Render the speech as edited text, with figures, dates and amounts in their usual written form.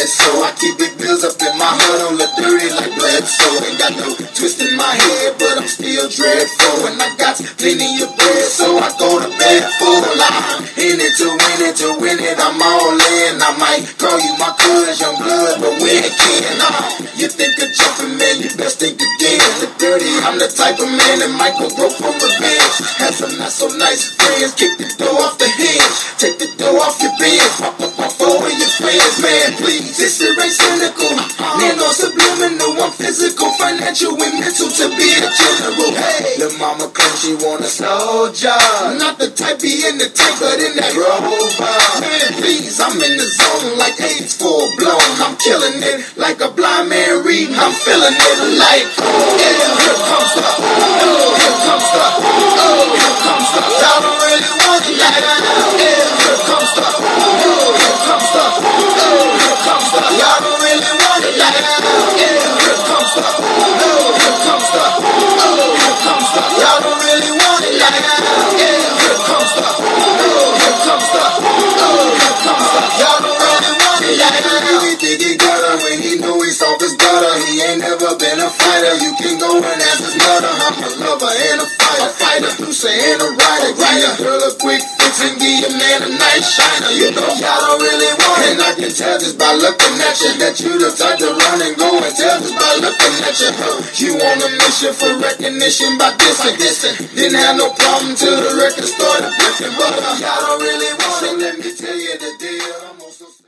said so. I keep big bills up in my hood, don't look dirty like blood. So ain't got no twist in my head, but I'm still dreadful. And I got plenty of bread, so I go to bed full. I'm in it to win it, to win it, I'm all in. I might call you my cuz, young blood, but when it can, you think of jumping, man, you best think again. The dirty, I'm the type of man that might go broke for revenge. Have some not so nice friends, kick the door off the hinge, take the door off your bed, pop up my phone with your friends, man, please. This is ain't cynical, man, no subliminal. I'm physical, financial, and mental to be a general. Hey, the mama claims she want a slow job, not the type be in the tank, but in that rover. Man, please, I'm in the zone like AIDS full blown. I'm killing it like a blind man reading. I'm feeling it like, yeah, here comes the, oh, here comes the, oh, here comes the. Y'all don't really want it like that. Yeah, here comes the, oh, here comes the, oh, here comes the. Y'all don't really want it like that. Yeah, here comes the, oh, here comes the, oh, here comes the. Y'all don't really want it like that. Yeah, here comes the, oh, here comes the, oh, here comes the. Y'all don't really want it like that. He think he got her when he knew he soft his gutter. He ain't never been a fighter. You can go and ask his mother. I'm a lover and a fighter, producer and a writer. Give your girl a quick fix and give your man a nice shiner. You know y'all don't really want it, and I can tell just by looking at you that you the type to run and go and tell just by looking at you. You on a mission for recognition by this and this, and didn't have no problem till the record started flipping. But y'all don't really want it. Let me tell you the deal. I'm also